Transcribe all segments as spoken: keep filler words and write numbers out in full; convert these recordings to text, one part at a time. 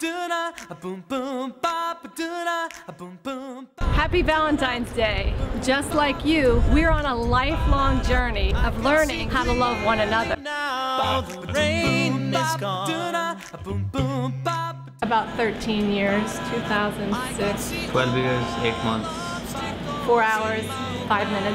Happy Valentine's Day. Just like you, we're on a lifelong journey of learning how to love one another. Now the rain is gone. About thirteen years, two thousand six. twelve years, eight months. Four hours, five minutes.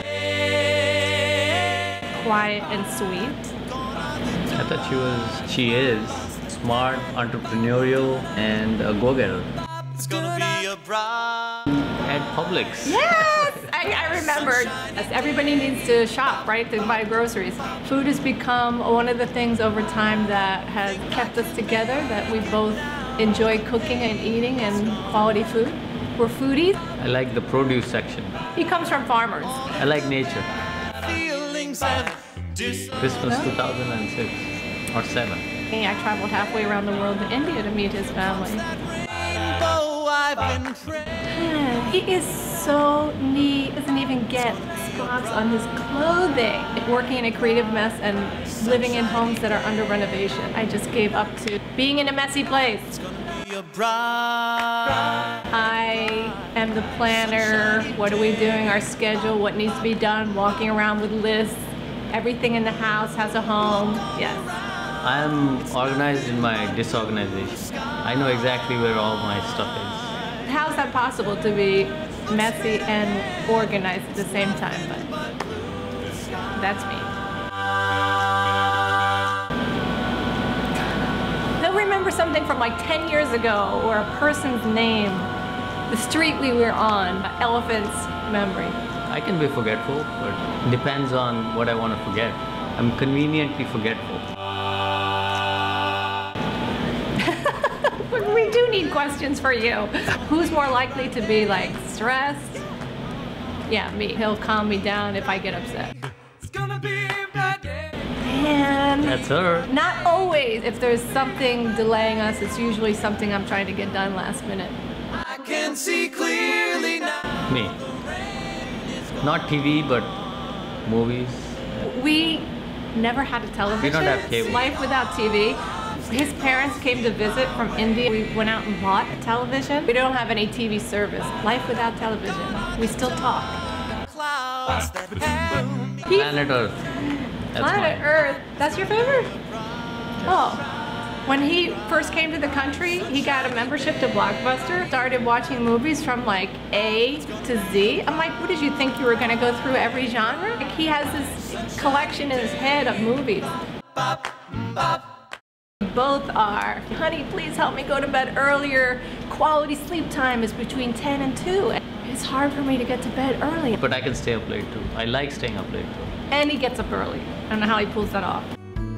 Quiet and sweet. I thought she was, she is smart, entrepreneurial, and a go-getter. It's gonna be a bride. At Publix. Yes! I, I remembered. Everybody needs to shop, right, to buy groceries. Food has become one of the things over time that has kept us together, that we both enjoy cooking and eating and quality food. We're foodies. I like the produce section. He comes from farmers. I like nature. Feelings and Christmas two thousand six or seven. I traveled halfway around the world to India to meet his family. I've been praying. He is so neat. He doesn't even get spots on his clothing. Working in a creative mess and living in homes that are under renovation. I just gave up to being in a messy place. It's gonna be a bride. I am the planner. What are we doing? Our schedule, what needs to be done, walking around with lists. Everything in the house has a home. Yes. I am organized in my disorganization. I know exactly where all my stuff is. How's that possible to be messy and organized at the same time? But that's me. They'll remember something from like ten years ago, or a person's name, the street we were on, elephant's memory. I can be forgetful, but it depends on what I want to forget. I'm conveniently forgetful. We do need questions for you. Who's more likely to be like stressed? Yeah, me. He'll calm me down if I get upset. It's gonna be my day. And That's her. not always. If there's something delaying us, it's usually something I'm trying to get done last minute. I can see clearly now. Me. Not T V, but movies. We never had a television. We don't have cable. Life without T V. His parents came to visit from India. We went out and bought a television. We don't have any T V service. Life without television. We still talk. Clouds that have He- Planet Earth. That's Planet mine. Earth. That's your favorite? Oh. When he first came to the country, he got a membership to Blockbuster, started watching movies from like A to Z. I'm like, what did you think you were gonna go through every genre? Like, he has this collection in his head of movies. Both are, honey, please help me go to bed earlier. Quality sleep time is between ten and two. It's hard for me to get to bed early. But I can stay up late too. I like staying up late too. And he gets up early. I don't know how he pulls that off.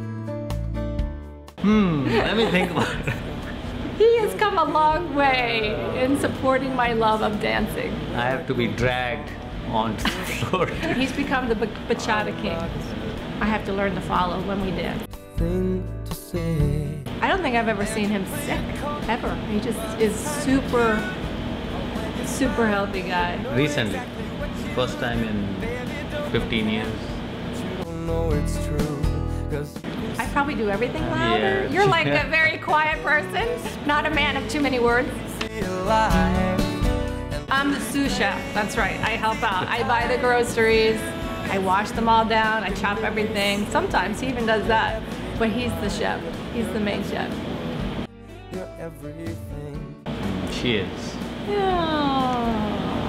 Hmm, let me think about it. He has come a long way in supporting my love of dancing. I have to be dragged onto the floor. He's become the b- bachata king. I have to learn to follow when we dance. to say. I don't think I've ever seen him sick, ever. He just is super, super healthy guy. Recently, first time in fifteen years. No, it's true. Cause I probably do everything louder. Yeah. You're like a very quiet person, not a man of too many words. I'm the sous chef, that's right, I help out. I buy the groceries, I wash them all down, I chop everything. Sometimes he even does that, but he's the chef. He's the main chef. you're everything. She is. Yeah.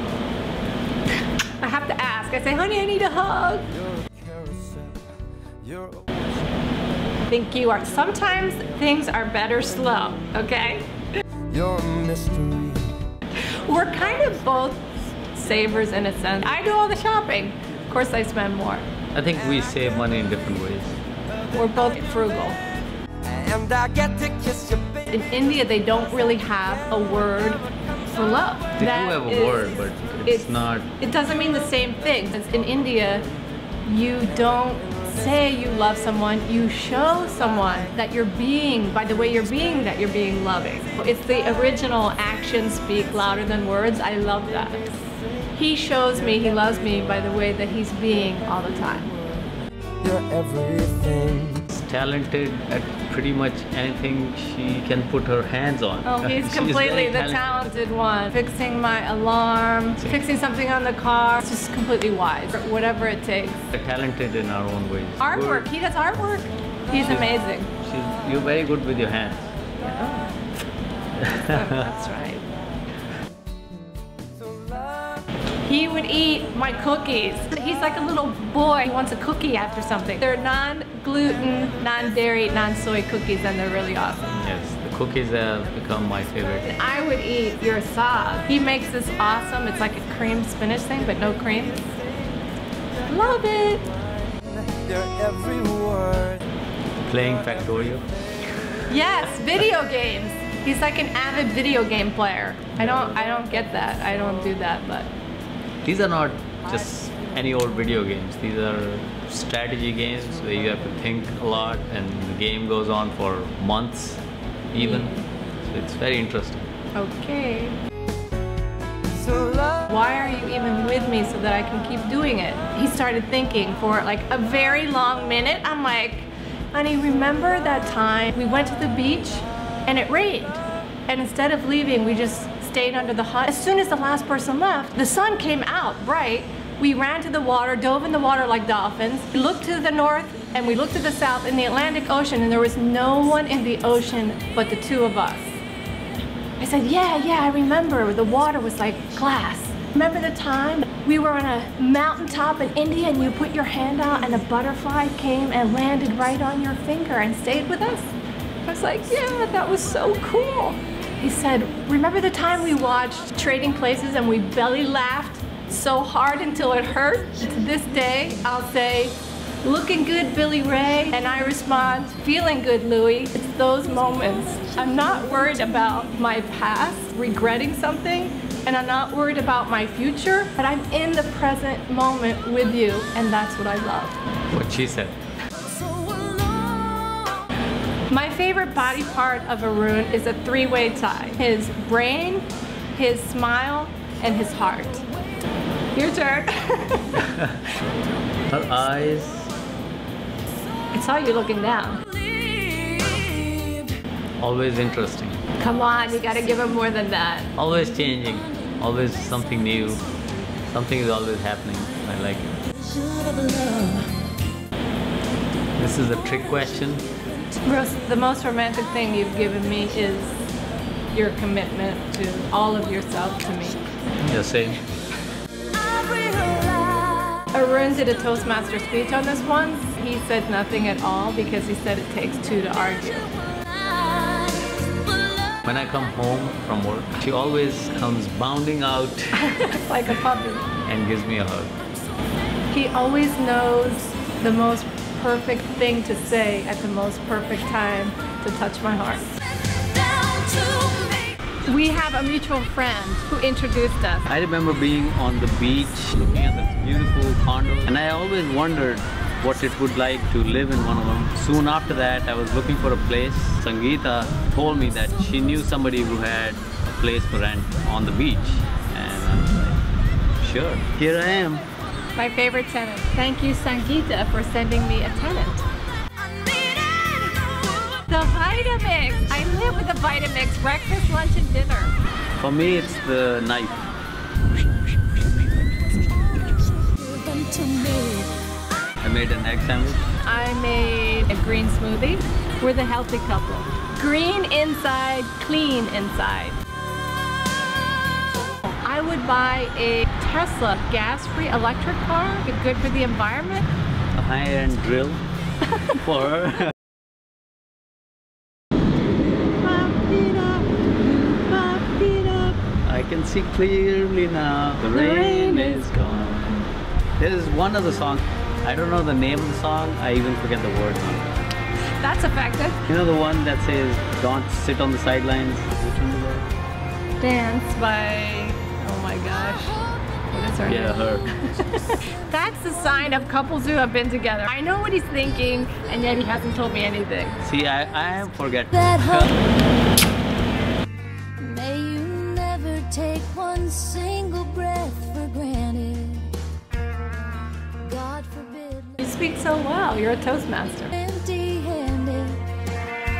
I have to ask. I say, honey, I need a hug. You're a carousel. You're a I think you are. Sometimes things are better slow, okay? You're a mystery. We're kind of both savers in a sense. I do all the shopping. Of course, I spend more. I think we save money in different ways. We're both frugal. And I get to kiss your baby. In India, they don't really have a word for love. They That do have a is- word, but it's, not. It doesn't mean the same thing. In India, you don't say you love someone, you show someone that you're being, by the way you're being, that you're being loving. It's the original actions speak louder than words. I love that. He shows me he loves me by the way that he's being all the time. You're everything. He's talented at pretty much anything she can put her hands on. Oh, he's She's completely very the talented one. Fixing my alarm, fixing something on the car. It's just completely wise. Whatever it takes. They're talented in our own ways. Artwork. He does artwork. He's She's- amazing. She's, you're very good with your hands. That's right. He would eat my cookies. He's like a little boy who wants a cookie after something. They're non-gluten, non-dairy, non-soy cookies, and they're really awesome. Yes, the cookies have become my favorite. I would eat your saag. He makes this awesome. It's like a cream spinach thing, but no cream. Love it. Your every word. Playing Factorio. Yes, video games. He's like an avid video game player. I don't, I don't get that. I don't do that, but. These are not just any old video games. These are strategy games where you have to think a lot and the game goes on for months even. So it's very interesting. Okay. So love. Why are you even with me so that I can keep doing it? He started thinking for like a very long minute. I'm like, honey, remember that time we went to the beach and it rained? And instead of leaving, we just stayed under the hut. As soon as the last person left, the sun came out bright. We ran to the water, dove in the water like dolphins. We looked to the north and we looked to the south in the Atlantic Ocean, and there was no one in the ocean but the two of us. I said, yeah, yeah, I remember. The water was like glass. Remember the time we were on a mountaintop in India and you put your hand out and a butterfly came and landed right on your finger and stayed with us? I was like, yeah, that was so cool. He said, remember the time we watched Trading Places and we belly laughed so hard until it hurt? To this day, I'll say, looking good, Billy Ray, and I respond, feeling good, Louie. It's those moments. I'm not worried about my past, regretting something, and I'm not worried about my future, but I'm in the present moment with you, and that's what I love. What she said. My favorite body part of Arun is a three-way tie. His brain, his smile, and his heart. Your turn. Her eyes. I saw you looking down. Always interesting. Come on, you gotta give him more than that. Always changing. Always something new. Something is always happening. I like it. This is a trick question. Rose, the most romantic thing you've given me is your commitment to all of yourself to me. Yeah, same. Arun did a Toastmaster speech on this once. He said nothing at all because he said it takes two to argue. When I come home from work, she always comes bounding out Like a puppy. and gives me a hug. He always knows the most perfect thing to say at the most perfect time to touch my heart. We have a mutual friend who introduced us. I remember being on the beach looking at the beautiful condos, and I always wondered what it would like to live in one of them. Soon after that, I was looking for a place. Sangeeta told me that she knew somebody who had a place for rent on the beach, and I was like, sure, here I am. My favorite tenant. Thank you, Sangeeta, for sending me a tenant. The Vitamix! I live with the Vitamix, breakfast, lunch, and dinner. For me, it's the knife. I made an egg sandwich. I made a green smoothie. We're the healthy couple. Green inside, clean inside. I would buy a Tesla gas-free electric car. It's good for the environment. A high-end drill for her. I can see clearly now. The, The rain, rain is is gone. There's one other song. I don't know the name of the song. I even forget the words now. That's effective. You know the one that says, "Don't sit on the sidelines." Which one is that? Dance by, oh my gosh. What is her Yeah, name? her. That's the sign of couples who have been together. I know what he's thinking, and yet he hasn't told me anything. See, I, I forget. May you never take one single breath for granted. God forbid. You speak so well. You're a Toastmaster. Empty-handed.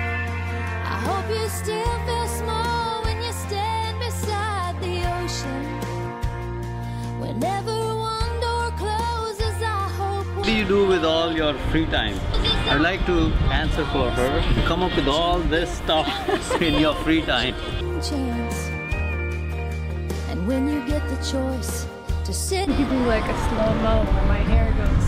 still feel small when you stand beside the ocean. Whenever one door closes, I hope. What do you do with all your free time? I'd like to answer for her. Come up with all this stuff in your free time. Chance. And when you get the choice to sit. You do like a slow-mo where my hair goes